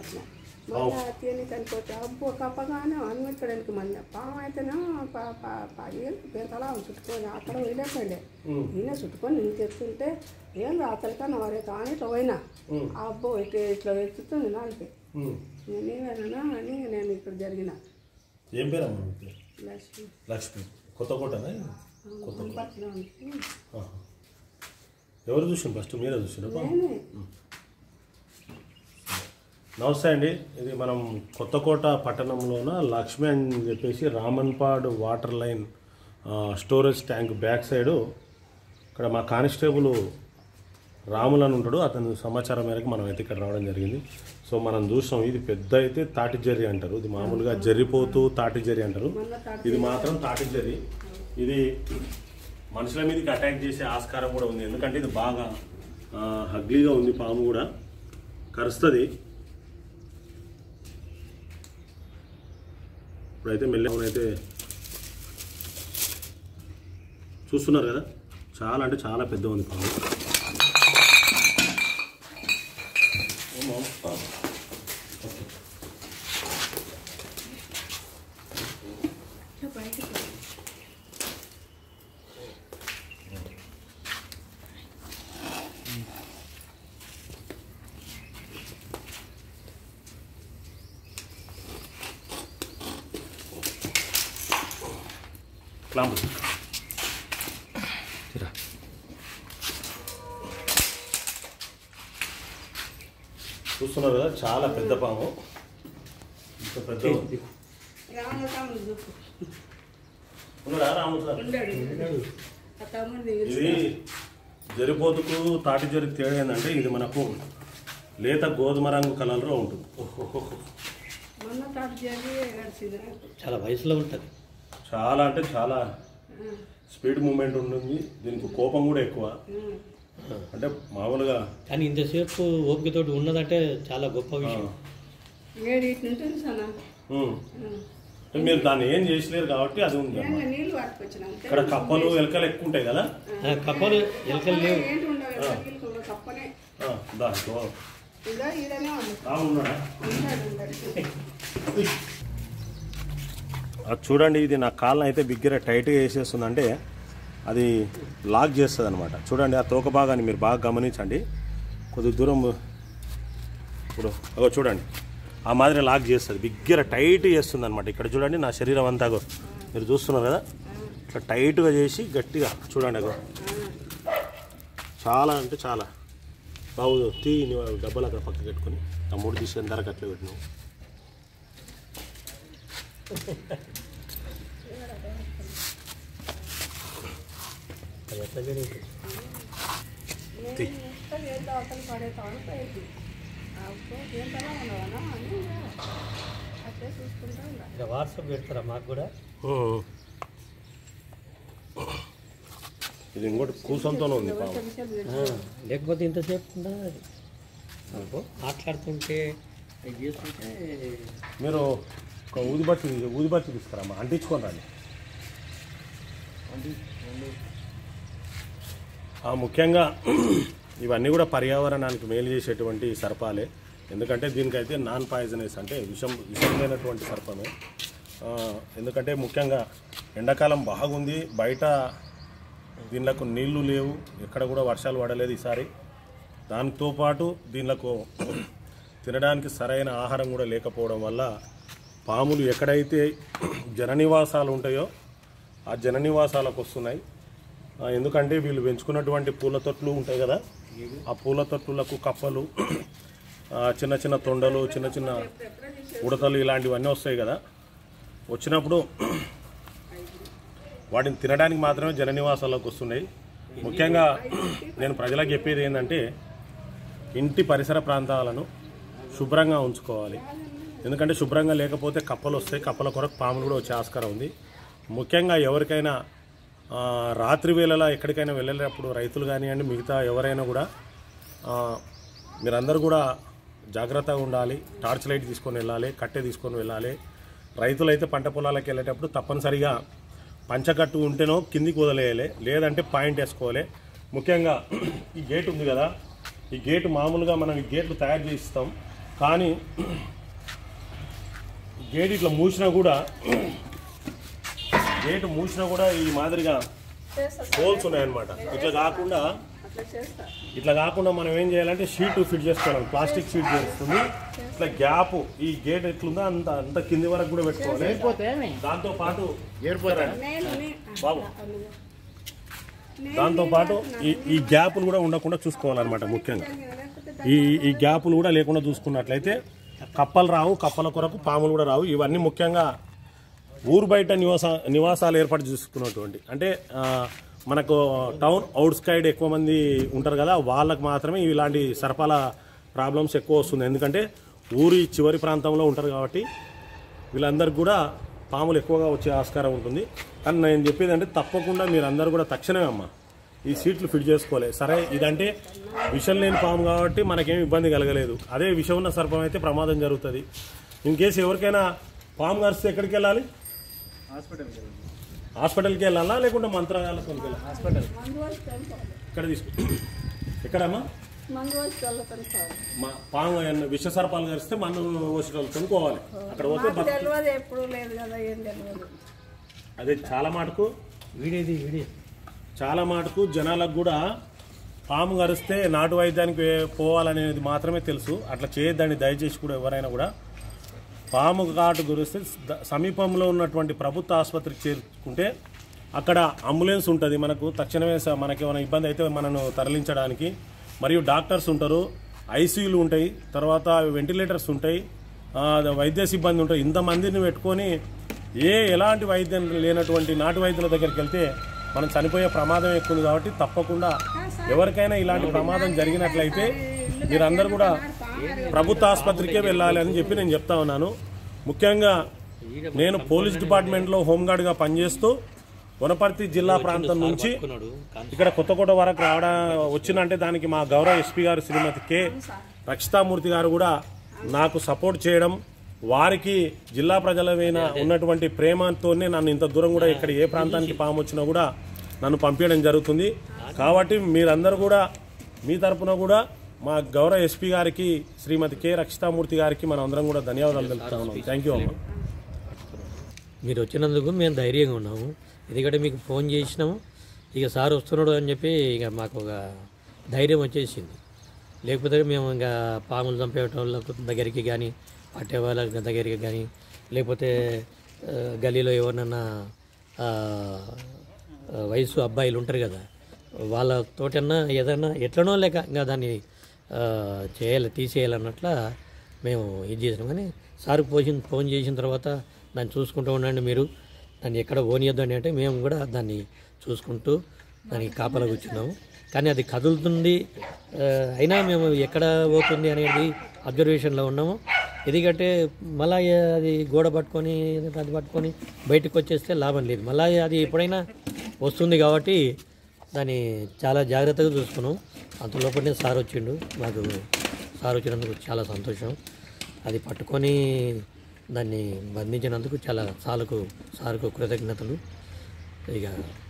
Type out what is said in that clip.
వచ్చిన మళ్ళీ తిని చనిపోతే అబ్బో కప్పగానే అన్నిక్కడానికి మళ్ళీ పాము అయితేనే పెంతలా చుట్టుకొని అక్కడ వెళ్ళేకండి నేనే చుట్టుకొని నేను తెస్తుంటే ఏం అతనికన్నా వారే కానీ ఇట్లా పోయినా అబ్బో ఇట్లా ఎత్తుతుంది నాలుగు నేనేనా అని నేను ఇక్కడ జరిగిన. ఏం పేరమ్మా? లక్ష్మి. లక్ష్మి. కొత్తకోటనా? ఎవరు చూసాను ఫస్ట్? మీరే చూసారు? నమస్తే అండి. ఇది మనం కొత్తకోట పట్టణంలోన లక్ష్మి అని చెప్పేసి Ramanpad water line storage tank back side ఇక్కడ మా కానిస్టేబుల్ రాములు అని ఉంటాడు. అతని సమాచారం మేరకు మనం అయితే ఇక్కడ రావడం జరిగింది. సో మనం చూసాం ఇది పెద్ద అయితే తాటి జర్రి అంటారు. ఇది మామూలుగా జర్రిపోతూ తాటి జర్రి అంటారు. ఇది మాత్రం తాటి జర్రి. ఇది మనుషుల మీదకి అటాక్ చేసే ఆస్కారం కూడా ఉంది. ఎందుకంటే ఇది బాగా హగ్లీగా ఉంది. పాము కూడా కరుస్తుంది. ఇప్పుడైతే మెల్లైతే చూస్తున్నారు కదా, చాలా అంటే చాలా పెద్ద ఉంది పాము. చూస్తున్నారు కదా, చాలా పెద్ద పాము. ఇంత పెద్ద ఇది జరిపోతుకు తాటి జరికి తేడా ఏంటంటే ఇది మనకు లేత గోధుమ రంగు కలర్లో ఉంటుంది. చాలా వయసులో ఉంటుంది. చాలా అంటే చాలా స్పీడ్ మూమెంట్ ఉంటుంది. దీనికి కోపం కూడా ఎక్కువ. అంటే మామూలుగా కానీ ఇంతసేపు ఓపికతోటి ఉన్నదంటే చాలా గొప్ప విషయం. మీరు దాన్ని ఏం చేసలేరు కాబట్టి అది ఉంది. ఇక్కడ కప్పలు ఎలకలు ఎక్కువ ఉంటాయి కదా. కప్పలు ఎలకలు లేవు. అది చూడండి, ఇది నా కాళ్ళని అయితే బిగ్గర టైట్గా వేసేస్తుంది. అంటే అది లాక్ చేస్తుంది అనమాట. చూడండి ఆ తోక భాగాన్ని మీరు బాగా గమనించండి. కొద్ది దూరం ఇప్పుడు చూడండి ఆ మాదిరి లాక్ చేస్తుంది. బిగ్గర టైట్ చేస్తుంది అనమాట. ఇక్కడ చూడండి నా శరీరం అంతా మీరు చూస్తున్నారు కదా, ఇట్లా టైట్గా చేసి గట్టిగా చూడండి. చాలా అంటే చాలా బాగు తీ. డబ్బాలు అక్కడ పక్కకి పెట్టుకొని ఆ 3 తీసిన ధరకు అట్లా పెట్టినావు. వాట్సాప్ పెడతారా మాకు కూడా? ఇది ఇంకోటి కూసంతోనే ఉంది లేకపోతే ఇంతసేపు మాట్లాడుతుంటే చేస్తుంటే మీరు ఒక ఊదిబత్తి తీసుకురామ్మా, అంటించుకొని రండి. ముఖ్యంగా ఇవన్నీ కూడా పర్యావరణానికి మేలు చేసేటువంటి సర్పాలే. ఎందుకంటే దీనికైతే నాన్ పాయిజనస్ అంటే విషం లేనటువంటి సర్పమే. ఎందుకంటే ముఖ్యంగా ఎండాకాలం బాగుంది, బయట దీనిలకు నీళ్లు లేవు, ఎక్కడ కూడా వర్షాలు పడలేదు ఈసారి. దాంతోపాటు దీనిలకు తినడానికి సరైన ఆహారం కూడా లేకపోవడం వల్ల పాములు ఎక్కడైతే జననివాసాలు ఉంటాయో ఆ జననివాసాలకు వస్తున్నాయి. ఎందుకంటే వీళ్ళు పెంచుకున్నటువంటి పూల తొట్లు ఉంటాయి కదా, ఆ పూల తొట్లకు కప్పలు, చిన్న చిన్న తొండలు, చిన్న చిన్న ఉడతలు ఇలాంటివన్నీ వస్తాయి కదా. వచ్చినప్పుడు వాటిని తినడానికి మాత్రమే జననివాసాలకు వస్తున్నాయి. ముఖ్యంగా నేను ప్రజలకు చెప్పేది ఏంటంటే ఇంటి పరిసర ప్రాంతాలను శుభ్రంగా ఉంచుకోవాలి. ఎందుకంటే శుభ్రంగా లేకపోతే కప్పలు వస్తాయి, కప్పల కొరకు పాములు కూడా వచ్చే ఆస్కారం ఉంది. ముఖ్యంగా ఎవరికైనా రాత్రి వేళలా ఎక్కడికైనా వెళ్ళేటప్పుడు రైతులు కానివ్వండి, మిగతా ఎవరైనా కూడా మీరందరూ కూడా జాగ్రత్తగా ఉండాలి. టార్చ్ లైట్ తీసుకొని వెళ్ళాలి, కట్టె తీసుకొని వెళ్ళాలి. రైతులైతే పంట పొలాలకు వెళ్ళేటప్పుడు తప్పనిసరిగా పంచకట్టు ఉంటేనో కిందికి వదిలేయాలి, లేదంటే పాయింట్ వేసుకోవాలి. ముఖ్యంగా ఈ గేట్ ఉంది కదా, ఈ గేటు మామూలుగా మనం ఈ గేట్లు తయారు చేసి ఇస్తాం, కానీ గేట్ ఇట్లా మూసినా కూడా ఈ మాదిరిగా హోల్స్ ఉన్నాయన్నమాట. ఇట్లా కాకుండా మనం ఏం చేయాలంటే షీట్ ఫిట్ చేసుకోవాలి, ప్లాస్టిక్ షీట్ చేస్తుంది. ఇట్లా గ్యాప్ ఈ గేట్ ఎట్లుందో అంత కింది వరకు కూడా పెట్టుకోవాలి. దాంతో పాటు ఈ గ్యాపులు కూడా ఉండకుండా చూసుకోవాలన్నమాట. ముఖ్యంగా ఈ గ్యాపులు కూడా లేకుండా చూసుకున్నట్లయితే కప్పలు రావు, కప్పల కొరకు పాములు కూడా రావు. ఇవన్నీ ముఖ్యంగా ఊరు బయట నివాసాలు ఏర్పాటు చేసుకున్నటువంటి, అంటే మనకు టౌన్ అవుట్స్కైడ్ ఎక్కువ మంది ఉంటారు కదా, వాళ్ళకు మాత్రమే ఇలాంటి సర్పాల ప్రాబ్లమ్స్ ఎక్కువ వస్తుంది. ఎందుకంటే ఊరి చివరి ప్రాంతంలో ఉంటారు కాబట్టి వీళ్ళందరికీ కూడా పాములు ఎక్కువగా వచ్చే ఆస్కారం ఉంటుంది. కానీ నేను చెప్పేది అంటే తప్పకుండా మీరందరూ కూడా తక్షణమే అమ్మ ఈ సీట్లు ఫిట్ చేసుకోవాలి. సరే, ఇదంటే విషం లేని పాము కాబట్టి మనకేం ఇబ్బంది కలగలేదు. అదే విషం ఉన్న సర్పం అయితే ప్రమాదం జరుగుతుంది. ఇన్ కేసు ఎవరికైనా పాము కరిస్తే ఎక్కడికి వెళ్ళాలి? హాస్పిటల్కి వెళ్ళాలా లేకుంటే మంత్రాలయాలకు వెళ్ళాలి? ఇక్కడ ఎక్కడమ్మా పాము విష సర్పాలు కరిస్తే మనం హాస్పిటల్ కొనుక్కోవాలి. అక్కడ పోతే అదే చాలా మటుకు జనాలకు కూడా పాము కరిస్తే నాటు వైద్యానికి పోవాలనేది మాత్రమే తెలుసు. అట్లా చేయొద్దని దయచేసి కూడా ఎవరైనా కూడా పాము కాటు గురిస్తే సమీపంలో ఉన్నటువంటి ప్రభుత్వ ఆసుపత్రికి చేరుకుంటే అక్కడ అంబులెన్స్ ఉంటుంది. మనకు తక్షణమే మనకి ఏమైనా ఇబ్బంది అయితే మనను తరలించడానికి, మరియు డాక్టర్స్ ఉంటారు, ఐసీయూలు ఉంటాయి, తర్వాత వెంటిలేటర్స్ ఉంటాయి, వైద్య సిబ్బంది ఉంటాయి. ఇంతమందిని పెట్టుకొని ఎలాంటి వైద్యం లేనటువంటి నాటు వైద్యుల దగ్గరికి వెళ్తే మనం చనిపోయే ప్రమాదం ఎక్కువ ఉంది. కాబట్టి తప్పకుండా ఎవరికైనా ఇలాంటి ప్రమాదం జరిగినట్లయితే మీరందరూ కూడా ప్రభుత్వ ఆసుపత్రికే వెళ్ళాలి అని చెప్పి నేను చెప్తా ఉన్నాను. ముఖ్యంగా నేను పోలీస్ డిపార్ట్మెంట్లో హోంగార్డ్గా పనిచేస్తూ వనపర్తి జిల్లా ప్రాంతం నుంచి ఇక్కడ కొత్తకోట వరకు వచ్చినంటే దానికి మా గౌరవ ఎస్పీ గారు శ్రీమతి కె రక్షితామూర్తి గారు కూడా నాకు సపోర్ట్ చేయడం, వారికి జిల్లా ప్రజల మీద ఉన్నటువంటి ప్రేమతోనే నన్ను ఇంత దూరం కూడా ఇక్కడ ఏ ప్రాంతానికి పాము వచ్చినా కూడా నన్ను పంపించడం జరుగుతుంది. కాబట్టి మీరందరూ కూడా మీ తరపున కూడా మా గౌరవ ఎస్పీ గారికి శ్రీమతి కె రక్షితామూర్తి గారికి మనం అందరం కూడా ధన్యవాదాలు తెలుపుతా ఉన్నాం. థ్యాంక్ యూ అమ్మ. మీరు వచ్చినందుకు మేము ధైర్యంగా ఉన్నాము. ఎందుకంటే మీకు ఫోన్ చేసినాము, ఇక సార్ వస్తున్నాడు అని చెప్పి ఇక మాకు ఒక ధైర్యం వచ్చేసింది. లేకపోతే మేము ఇంకా పాములు చంపేటోళ్ళ దగ్గరికి కానీ, పట్టే వాళ్ళ దగ్గరికి కానీ, లేకపోతే గలీలో ఎవరినన్నా వయసు అబ్బాయిలు ఉంటారు కదా, వాళ్ళతోటన్నా ఏదన్నా ఎట్లనో లేక ఇంకా దాన్ని తీసేయాలన్నట్ల మేము ఇది చేసినాం. కానీ సార్కి ఫోన్ చేసిన తర్వాత దాన్ని చూసుకుంటూ ఉండండి, మీరు దాన్ని ఎక్కడ పోనీయొద్దండి అంటే మేము కూడా దాన్ని చూసుకుంటూ దానికి కాపలా కూర్చున్నాము. కానీ అది కదులుతుంది, అయినా మేము ఎక్కడ పోతుంది అనేది అబ్జర్వేషన్లో ఉన్నాము. ఎందుకంటే మళ్ళీ అది గోడ పట్టుకొని అది పట్టుకొని బయటకు వచ్చేస్తే లాభం లేదు. మళ్ళీ అది ఎప్పుడైనా వస్తుంది కాబట్టి దాన్ని చాలా జాగ్రత్తగా చూసుకున్నాం. అంతలోపలనే సార్ వచ్చిండు. మాకు సార్ వచ్చినందుకు చాలా సంతోషం. అది పట్టుకొని దాన్ని బంధించినందుకు చాలా సార్కు కృతజ్ఞతలు. ఇక